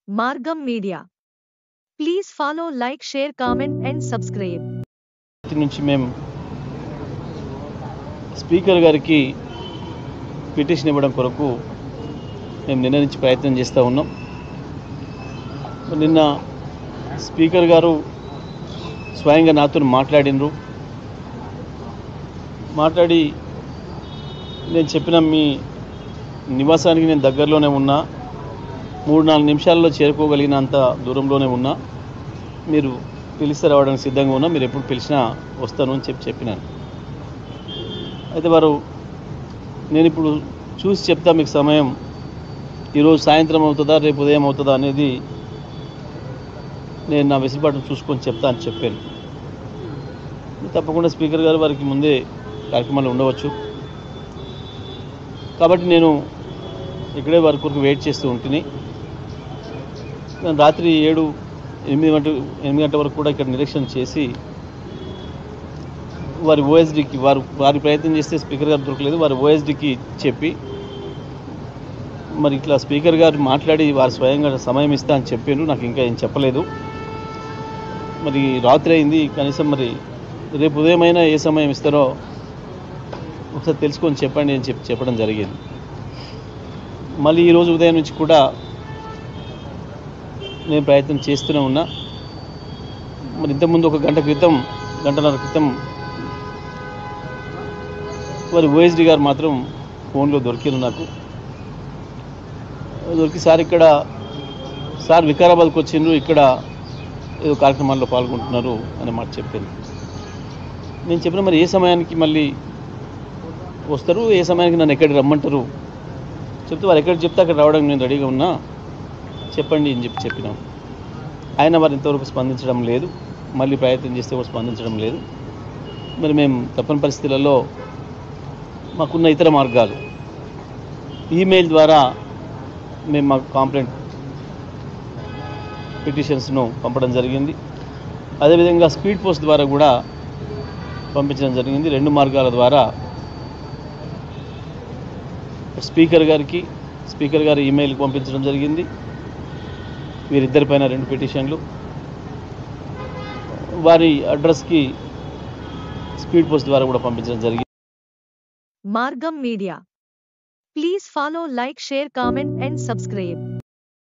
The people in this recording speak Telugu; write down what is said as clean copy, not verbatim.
మార్గం media. Please follow, like, share, comment and subscribe. నుంచి మేము స్పీకర్ గారికి పిటిషన్ ఇవ్వడం కొరకు మేము నిన్న నుంచి ప్రయత్నం చేస్తూ ఉన్నాం. నిన్న స్పీకర్ గారు స్వయంగా నాతో మాట్లాడినరు. మాట్లాడి నేను చెప్పిన మీ నివాసానికి నేను దగ్గరలోనే ఉన్నా, 3-4 నిమిషాల్లో చేరుకోగలిగినంత దూరంలోనే ఉన్నా, మీరు పిలిస్తే రావడానికి సిద్ధంగా ఉన్నా, మీరు ఎప్పుడు పిలిచినా వస్తాను అని చెప్పినాను. అయితే వారు నేను ఇప్పుడు చూసి చెప్తా మీకు సమయం ఈరోజు సాయంత్రం అవుతుందా రేపు ఉదయం అవుతుందా అనేది నేను నా వెసులుబాటును చూసుకొని చెప్తా అని చెప్పాను. తప్పకుండా స్పీకర్ గారు వారికి ముందే కార్యక్రమాలు ఉండవచ్చు కాబట్టి నేను ఇక్కడే వారి కొరకు వెయిట్ చేస్తూ ఉంటుంది. నేను రాత్రి 7-8 గంటల వరకు కూడా ఇక్కడ నిరీక్షణ చేసి వారి ఓఎస్డీకి వారి ప్రయత్నం చేస్తే స్పీకర్ గారు దొరకలేదు, వారి ఓఎస్డీకి చెప్పి మరి ఇట్లా స్పీకర్ గారు మాట్లాడి వారు స్వయంగా సమయం ఇస్తా అని చెప్పాను. నాకు ఇంకా ఏం చెప్పలేదు. మరి రాత్రి అయింది, కనీసం మరి రేపు ఉదయమైనా ఏ సమయం ఇస్తారో ఒకసారి తెలుసుకొని చెప్పండి అని చెప్పడం జరిగింది. మళ్ళీ ఈరోజు ఉదయం నుంచి కూడా నేను ప్రయత్నం చేస్తూనే ఉన్నా. మరి ఇంతకుముందు ఒక గంటన్నర క్రితం వారి ఓఎస్డీ గారు మాత్రం ఫోన్లో దొరికింది నాకు. దొరికి సార్ వికారాబాద్కి వచ్చిండ్రు, ఇక్కడ ఏదో కార్యక్రమాల్లో పాల్గొంటున్నారు అనే మాట చెప్పింది. నేను చెప్పిన మరి ఏ సమయానికి మళ్ళీ వస్తారు, ఏ సమయానికి నన్ను ఎక్కడికి రమ్మంటారు చెప్తే వారు ఎక్కడికి చెప్తే అక్కడ రావడానికి నేను రెడీగా ఉన్నా, చెప్పండి అని చెప్పినాం. ఆయన వారు ఇంతవరకు స్పందించడం లేదు, మళ్ళీ ప్రయత్నం చేస్తే కూడా స్పందించడం లేదు. మరి మేము తప్పని పరిస్థితులలో మాకున్న ఇతర మార్గాలు ఈమెయిల్ ద్వారా మేము మా కాంప్లైంట్ పిటిషన్స్ను పంపడం జరిగింది. అదేవిధంగా స్పీడ్ పోస్ట్ ద్వారా కూడా పంపించడం జరిగింది. 2 మార్గాల ద్వారా స్పీకర్ గారి ఈమెయిల్కి పంపించడం జరిగింది. వీరిద్దరిపైన 2 పిటిషన్లు, వారి అడ్రస్కి స్పీడ్ పోస్ట్ ద్వారా కూడా పంపించడం జరిగింది. Margam media. Please follow, like, share, comment and subscribe.